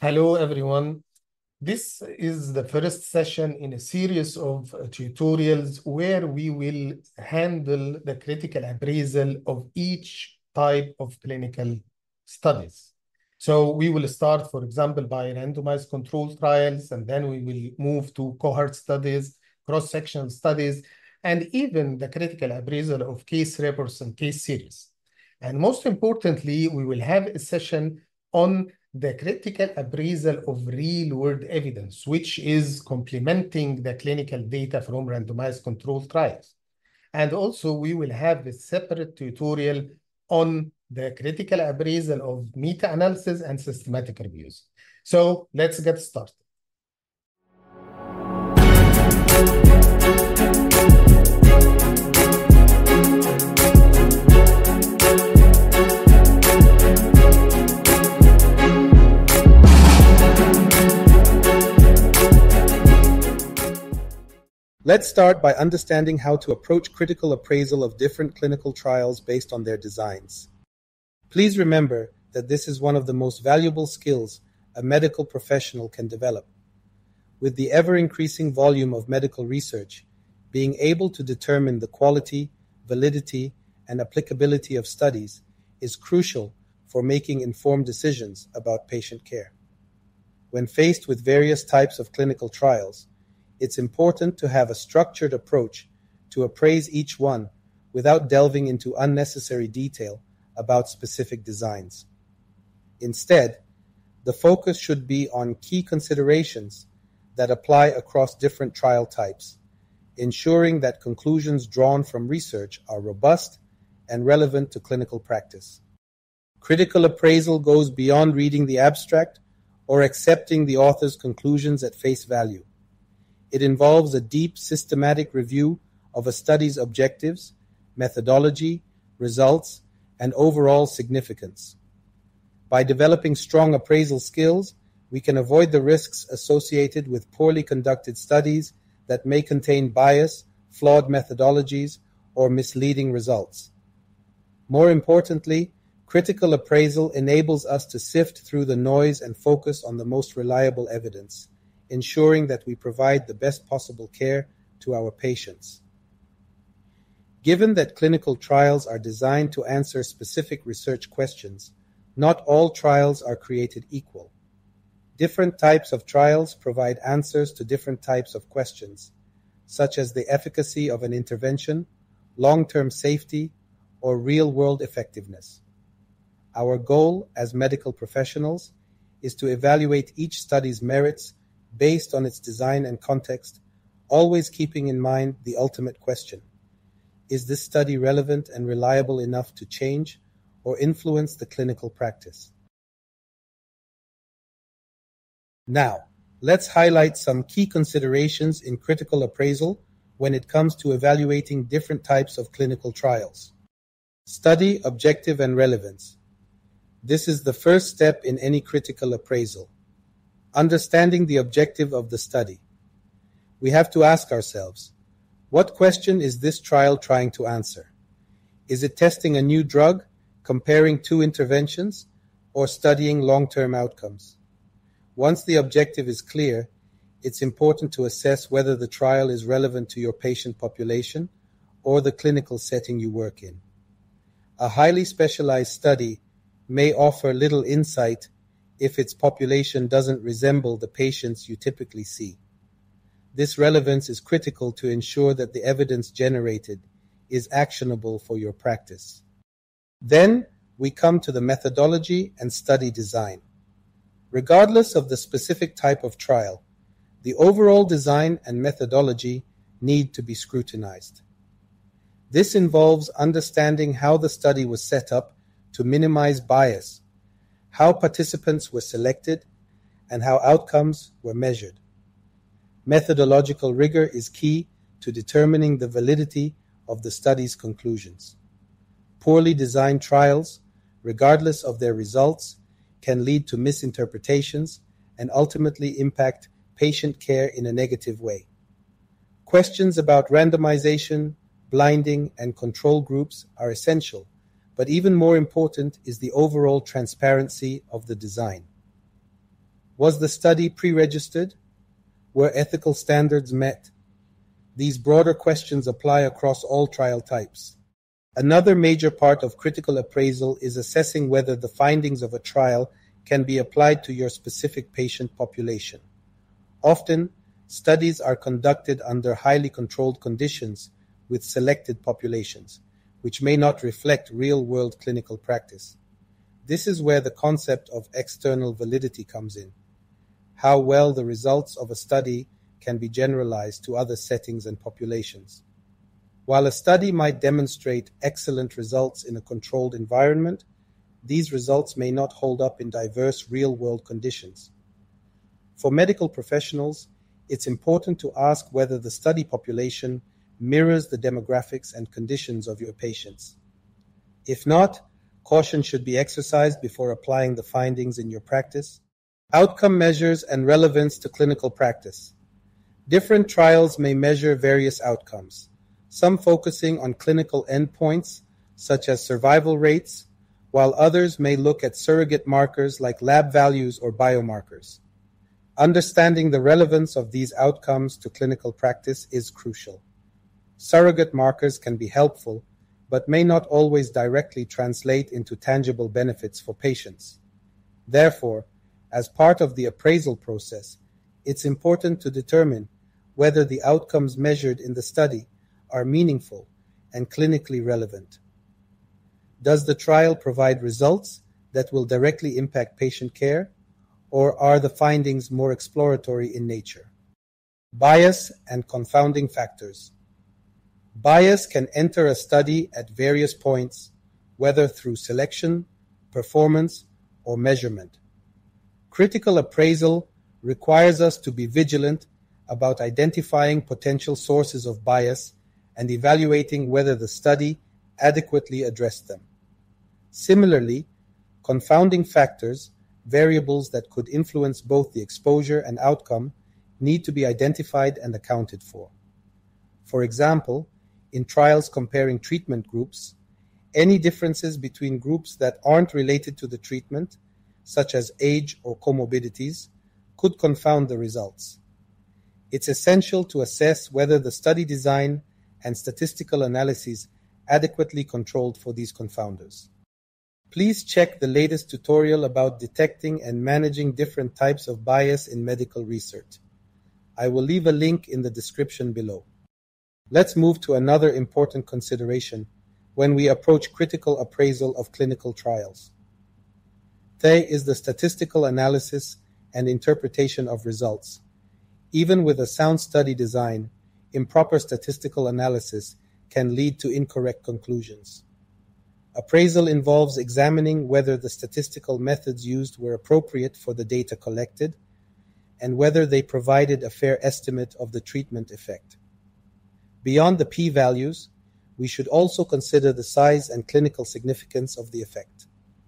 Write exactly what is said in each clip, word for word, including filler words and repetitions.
Hello, everyone. This is the first session in a series of uh, tutorials where we will handle the critical appraisal of each type of clinical studies. So we will start, for example, by randomized controlled trials, and then we will move to cohort studies, cross-sectional studies, and even the critical appraisal of case reports and case series. And most importantly, we will have a session on the critical appraisal of real-world evidence, which is complementing the clinical data from randomized controlled trials. And also, we will have a separate tutorial on the critical appraisal of meta-analysis and systematic reviews. So let's get started. Let's start by understanding how to approach critical appraisal of different clinical trials based on their designs. Please remember that this is one of the most valuable skills a medical professional can develop. With the ever-increasing volume of medical research, being able to determine the quality, validity, and applicability of studies is crucial for making informed decisions about patient care. When faced with various types of clinical trials, it's important to have a structured approach to appraise each one without delving into unnecessary detail about specific designs. Instead, the focus should be on key considerations that apply across different trial types, ensuring that conclusions drawn from research are robust and relevant to clinical practice. Critical appraisal goes beyond reading the abstract or accepting the author's conclusions at face value. It involves a deep, systematic review of a study's objectives, methodology, results, and overall significance. By developing strong appraisal skills, we can avoid the risks associated with poorly conducted studies that may contain bias, flawed methodologies, or misleading results. More importantly, critical appraisal enables us to sift through the noise and focus on the most reliable evidence, ensuring that we provide the best possible care to our patients. Given that clinical trials are designed to answer specific research questions, not all trials are created equal. Different types of trials provide answers to different types of questions, such as the efficacy of an intervention, long-term safety, or real-world effectiveness. Our goal as medical professionals is to evaluate each study's merits based on its design and context, always keeping in mind the ultimate question: is this study relevant and reliable enough to change or influence the clinical practice? Now, let's highlight some key considerations in critical appraisal when it comes to evaluating different types of clinical trials. Study objective and relevance. This is the first step in any critical appraisal. Understanding the objective of the study. We have to ask ourselves, what question is this trial trying to answer? Is it testing a new drug, comparing two interventions, or studying long-term outcomes? Once the objective is clear, it's important to assess whether the trial is relevant to your patient population or the clinical setting you work in. A highly specialized study may offer little insight if its population doesn't resemble the patients you typically see. This relevance is critical to ensure that the evidence generated is actionable for your practice. Then we come to the methodology and study design. Regardless of the specific type of trial, the overall design and methodology need to be scrutinized. This involves understanding how the study was set up to minimize bias, how participants were selected, and how outcomes were measured. Methodological rigor is key to determining the validity of the study's conclusions. Poorly designed trials, regardless of their results, can lead to misinterpretations and ultimately impact patient care in a negative way. Questions about randomization, blinding, and control groups are essential, but even more important is the overall transparency of the design. Was the study pre-registered? Were ethical standards met? These broader questions apply across all trial types. Another major part of critical appraisal is assessing whether the findings of a trial can be applied to your specific patient population. Often, studies are conducted under highly controlled conditions with selected populations, which may not reflect real-world clinical practice. This is where the concept of external validity comes in. How well the results of a study can be generalized to other settings and populations. While a study might demonstrate excellent results in a controlled environment, these results may not hold up in diverse real-world conditions. For medical professionals, it's important to ask whether the study population mirrors the demographics and conditions of your patients. If not, caution should be exercised before applying the findings in your practice. Outcome measures and relevance to clinical practice. Different trials may measure various outcomes, some focusing on clinical endpoints such as survival rates, while others may look at surrogate markers like lab values or biomarkers. Understanding the relevance of these outcomes to clinical practice is crucial. Surrogate markers can be helpful, but may not always directly translate into tangible benefits for patients. Therefore, as part of the appraisal process, it's important to determine whether the outcomes measured in the study are meaningful and clinically relevant. Does the trial provide results that will directly impact patient care, or are the findings more exploratory in nature? Bias and confounding factors. Bias can enter a study at various points, whether through selection, performance, or measurement. Critical appraisal requires us to be vigilant about identifying potential sources of bias and evaluating whether the study adequately addressed them. Similarly, confounding factors, variables that could influence both the exposure and outcome, need to be identified and accounted for. For example, in trials comparing treatment groups, any differences between groups that aren't related to the treatment, such as age or comorbidities, could confound the results. It's essential to assess whether the study design and statistical analyses adequately controlled for these confounders. Please check the latest tutorial about detecting and managing different types of bias in medical research. I will leave a link in the description below. Let's move to another important consideration when we approach critical appraisal of clinical trials. There is the statistical analysis and interpretation of results. Even with a sound study design, improper statistical analysis can lead to incorrect conclusions. Appraisal involves examining whether the statistical methods used were appropriate for the data collected and whether they provided a fair estimate of the treatment effect. Beyond the p-values, we should also consider the size and clinical significance of the effect.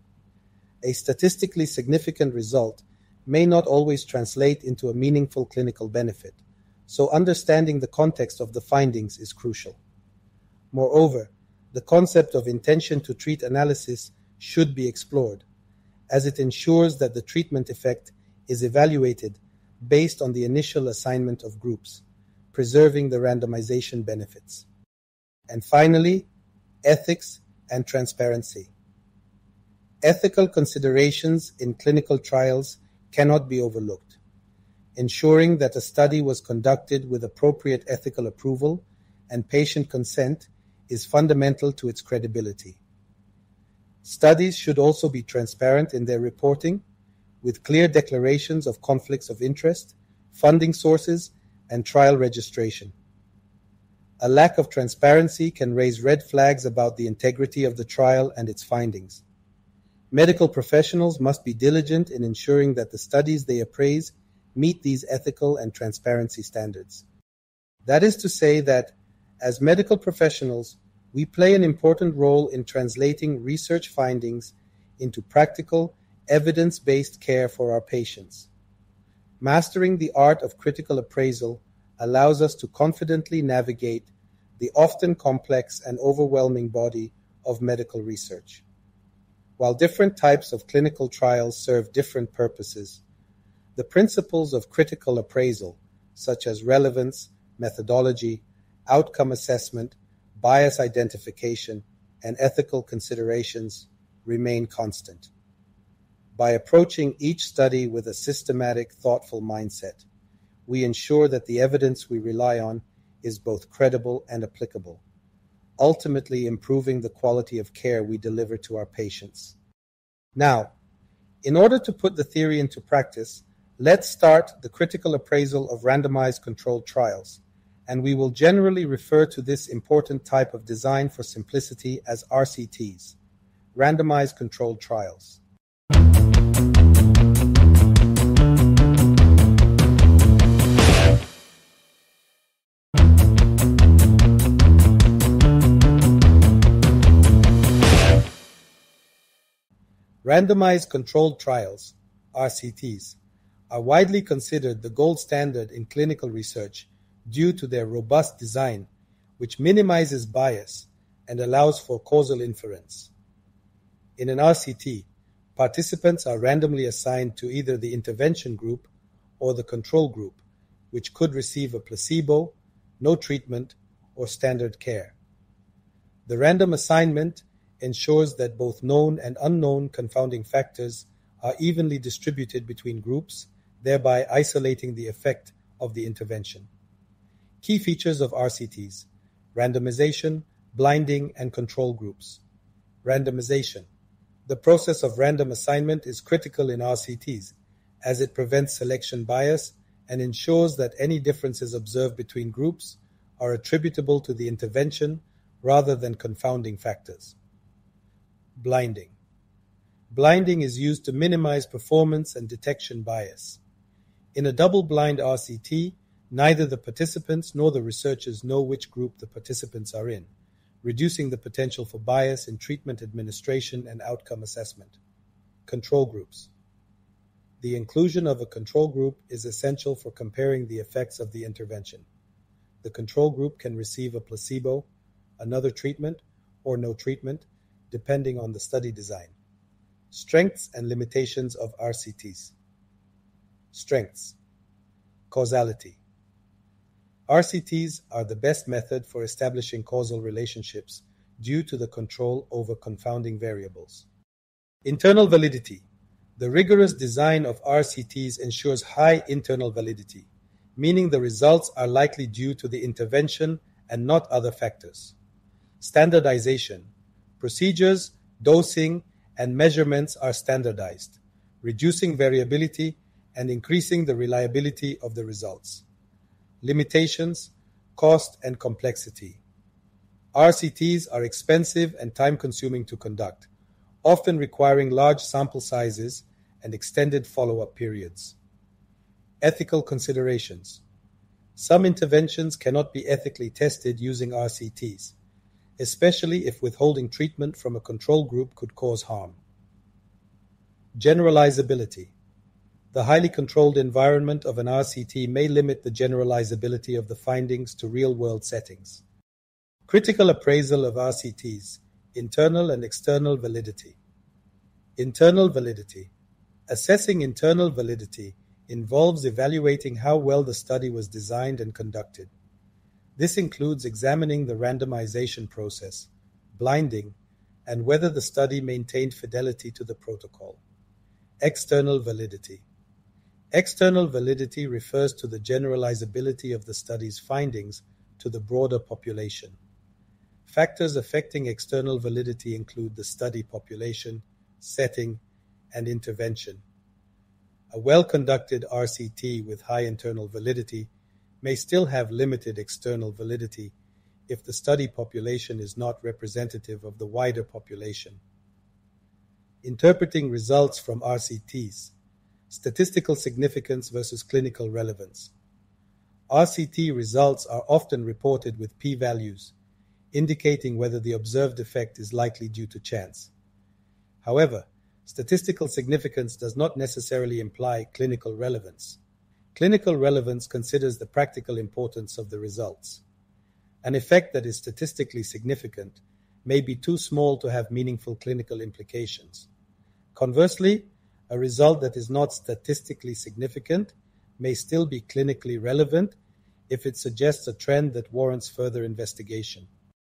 A statistically significant result may not always translate into a meaningful clinical benefit, so understanding the context of the findings is crucial. Moreover, the concept of intention to treat analysis should be explored, as it ensures that the treatment effect is evaluated based on the initial assignment of groups, preserving the randomization benefits. And finally, ethics and transparency. Ethical considerations in clinical trials cannot be overlooked. Ensuring that a study was conducted with appropriate ethical approval and patient consent is fundamental to its credibility. Studies should also be transparent in their reporting, with clear declarations of conflicts of interest, funding sources, and trial registration. A lack of transparency can raise red flags about the integrity of the trial and its findings. Medical professionals must be diligent in ensuring that the studies they appraise meet these ethical and transparency standards. That is to say that, as medical professionals, we play an important role in translating research findings into practical, evidence-based care for our patients. Mastering the art of critical appraisal allows us to confidently navigate the often complex and overwhelming body of medical research. While different types of clinical trials serve different purposes, The principles of critical appraisal, such as relevance, methodology, outcome assessment, bias identification, and ethical considerations, remain constant. By approaching each study with a systematic, thoughtful mindset, we ensure that the evidence we rely on is both credible and applicable, ultimately improving the quality of care we deliver to our patients. Now, in order to put the theory into practice, let's start the critical appraisal of randomized controlled trials, and we will generally refer to this important type of design for simplicity as R C Ts, randomized controlled trials. Randomized controlled trials, R C Ts, are widely considered the gold standard in clinical research due to their robust design, which minimizes bias and allows for causal inference. In an R C T, participants are randomly assigned to either the intervention group or the control group, which could receive a placebo, no treatment, or standard care. The random assignment ensures that both known and unknown confounding factors are evenly distributed between groups, thereby isolating the effect of the intervention. Key features of R C Ts: randomization, blinding, and control groups. Randomization. The process of random assignment is critical in R C Ts, as it prevents selection bias and ensures that any differences observed between groups are attributable to the intervention rather than confounding factors. Blinding. Blinding is used to minimize performance and detection bias. In a double-blind R C T, neither the participants nor the researchers know which group the participants are in, reducing the potential for bias in treatment administration and outcome assessment. Control groups. The inclusion of a control group is essential for comparing the effects of the intervention. The control group can receive a placebo, another treatment, or no treatment, depending on the study design. Strengths and limitations of R C Ts. Strengths. Causality. R C Ts are the best method for establishing causal relationships due to the control over confounding variables. Internal validity. The rigorous design of R C Ts ensures high internal validity, meaning the results are likely due to the intervention and not other factors. Standardization. Procedures, dosing, and measurements are standardized, reducing variability and increasing the reliability of the results. Limitations, cost, and complexity. R C Ts are expensive and time-consuming to conduct, often requiring large sample sizes and extended follow-up periods. Ethical considerations. Some interventions cannot be ethically tested using R C Ts, especially if withholding treatment from a control group could cause harm. Generalizability. The highly controlled environment of an R C T may limit the generalizability of the findings to real-world settings. Critical appraisal of R C Ts, internal and external validity. Internal validity. Assessing internal validity involves evaluating how well the study was designed and conducted. This includes examining the randomization process, blinding, and whether the study maintained fidelity to the protocol. External validity. External validity refers to the generalizability of the study's findings to the broader population. Factors affecting external validity include the study population, setting, and intervention. A well-conducted R C T with high internal validity may still have limited external validity if the study population is not representative of the wider population. Interpreting results from R C Ts. Statistical significance versus clinical relevance. R C T results are often reported with p-values, indicating whether the observed effect is likely due to chance. However, statistical significance does not necessarily imply clinical relevance. Clinical relevance considers the practical importance of the results. An effect that is statistically significant may be too small to have meaningful clinical implications. Conversely, A result that is not statistically significant may still be clinically relevant if it suggests a trend that warrants further investigation.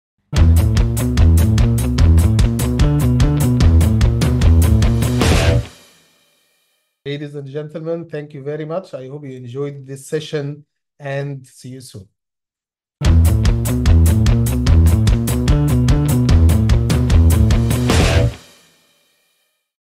Ladies and gentlemen, thank you very much. I hope you enjoyed this session and see you soon.